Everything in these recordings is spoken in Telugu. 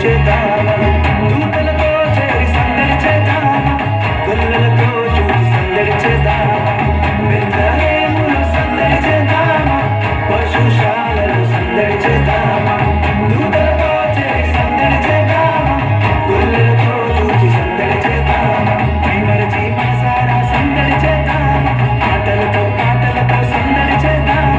చేద్దామా దూతలతో చేరి సందడి చేద్దామా గొల్లలతో చూసి సందడి చేద్దామా బెత్లహేములో సందడి చేద్దామా పశుశాలలో సందడి చేద్దామా దూతలతో చేరి సందడి చేద్దామా గొల్లలతో చూసి సందడి చేద్దామా మైమరచి మనసారా సందడి చేద్దామా పాటలతో సందడి చేద్దామా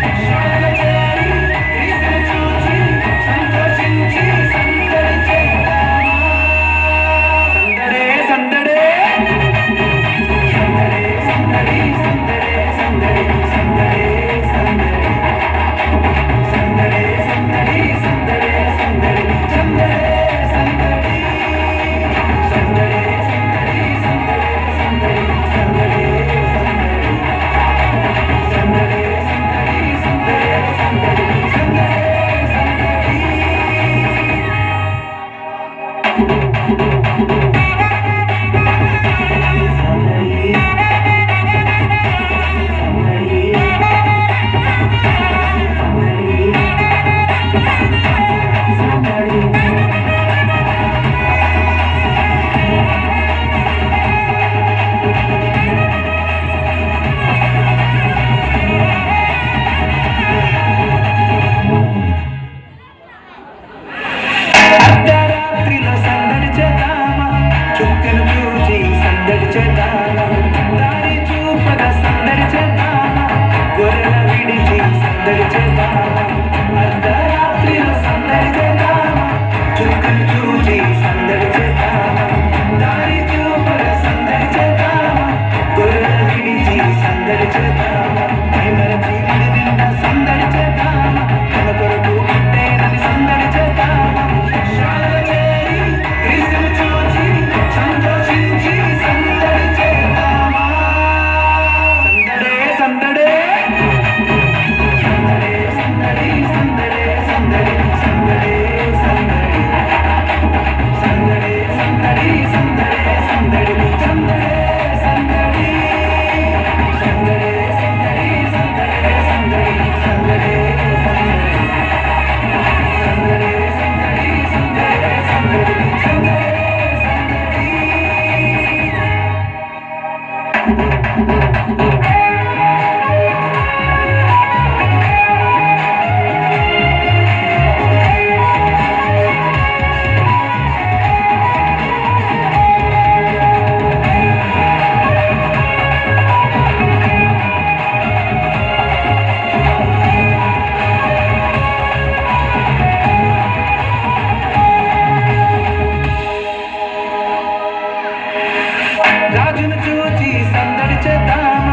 రాజును చూచి సందడి చేద్దామా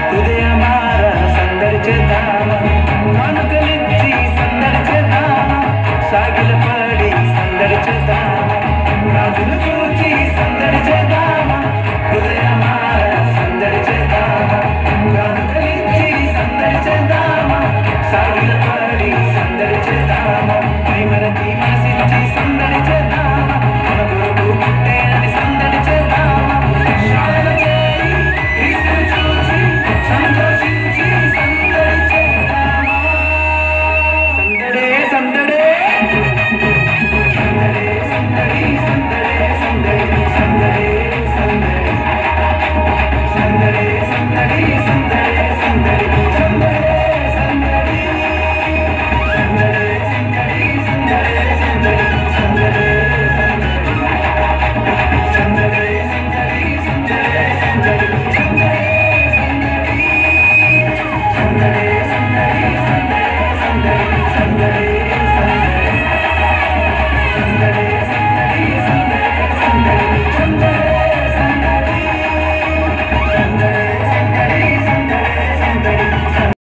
హృదయమార సందడి చేద్దామా కానుకలిచ్చి సందడి చేద్దామా సాగిల పడి సందడి చేద్దామా రాజును చూచి సందడి చేద్దామా హృదయమార సందడి చేద్దామా కానుకలిచ్చి సందడి చేద్దామా సాగిల పడి సందడి చేద్దామా మైమరచి మనసిచ్చి సందడి చేద్దామా మన కొరకు పుట్టేనని సందడి చేద్దామా Sunday.